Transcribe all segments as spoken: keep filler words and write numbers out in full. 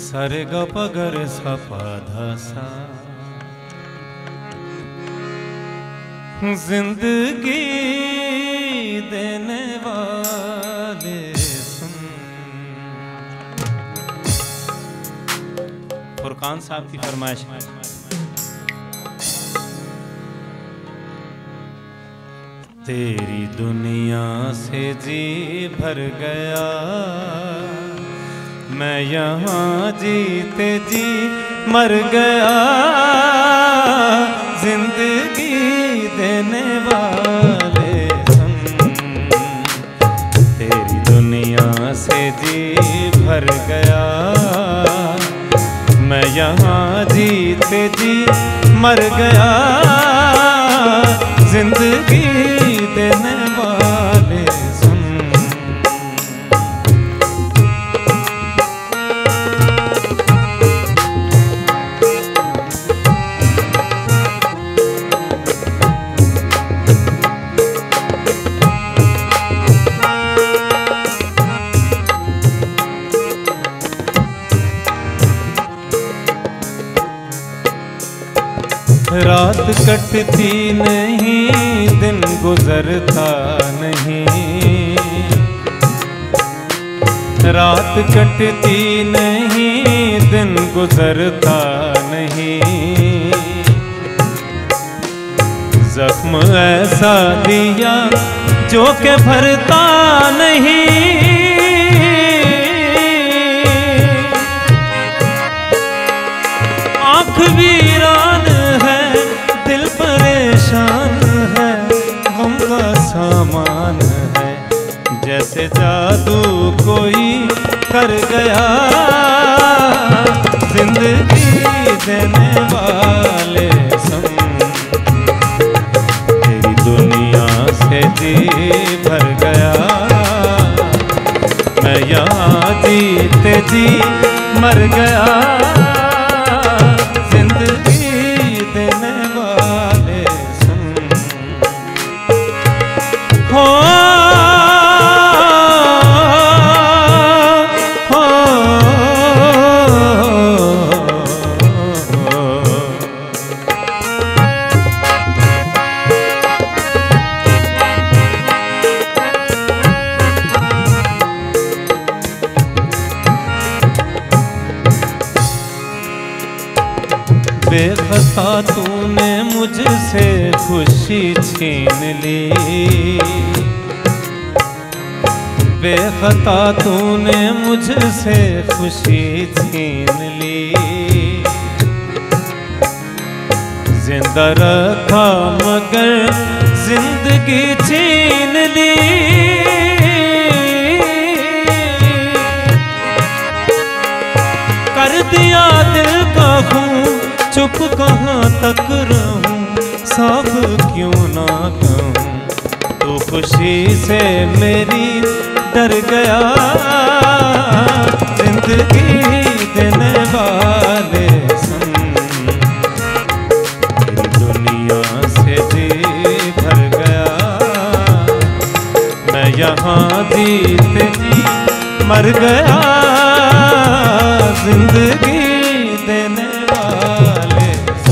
सारे ग प ग रे सा पा धा सा। जिंदगी देने वाले सुन। फुरकान साहब की फरमाइश है। तेरी दुनिया से जी भर गया, मैं यहाँ जीते जी मर गया। जिंदगी देने वाले सुन, तेरी दुनिया से जी भर गया, मैं यहाँ जीते जी मर गया। जिंदगी देने वाले सुन। रात कटती नहीं, दिन गुजरता नहीं। रात कटती नहीं, दिन गुजरता नहीं। जख्म ऐसा दिया जो के भरता नहीं। आँख वीरान है, दिल परेशान है, गम का सामान है। जैसे जादू कोई कर गया, जिंदगी देने वाले सुन। तेरी दुनिया से जी भर गया, मैं यहाँ जीते जी मर गया। हो हो बेखता तूने मुझसे खुशी छीन ली। बेखता तूने मुझसे खुशी छीन ली। जिंदा रखा मगर जिंदगी छीन ली। कर दिया दिल का खून, चुप कहाँ तक रहूं, साफ क्यों ना कहूं। तो खुशी से मेरी डर गया, जिंदगी देने वाले सुन। तेरी दुनिया से जी भर गया, मैं यहाँ जीते जी मर गया। जिंदगी देने वाले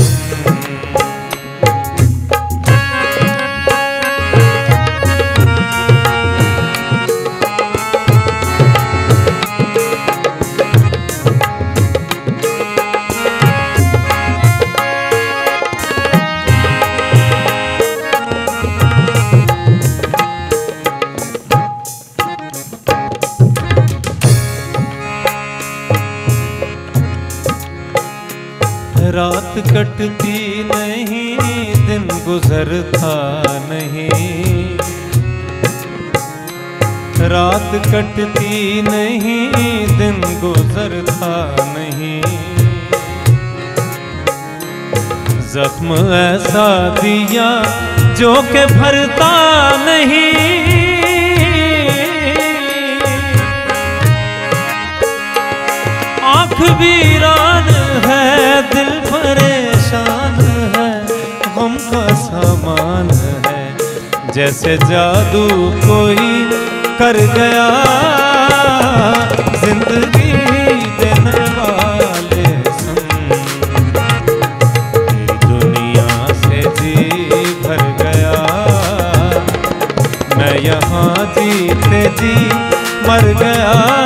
रात कटती नहीं, दिन गुजरता नहीं। रात कटती नहीं, दिन गुजरता नहीं। जख्म ऐसा दिया जो के भरता नहीं। आँख वीरान है, दिल परेशान है, गम का सामान है। जैसे जादू कोई कर गया, जिंदगी देने वाला जी मर गया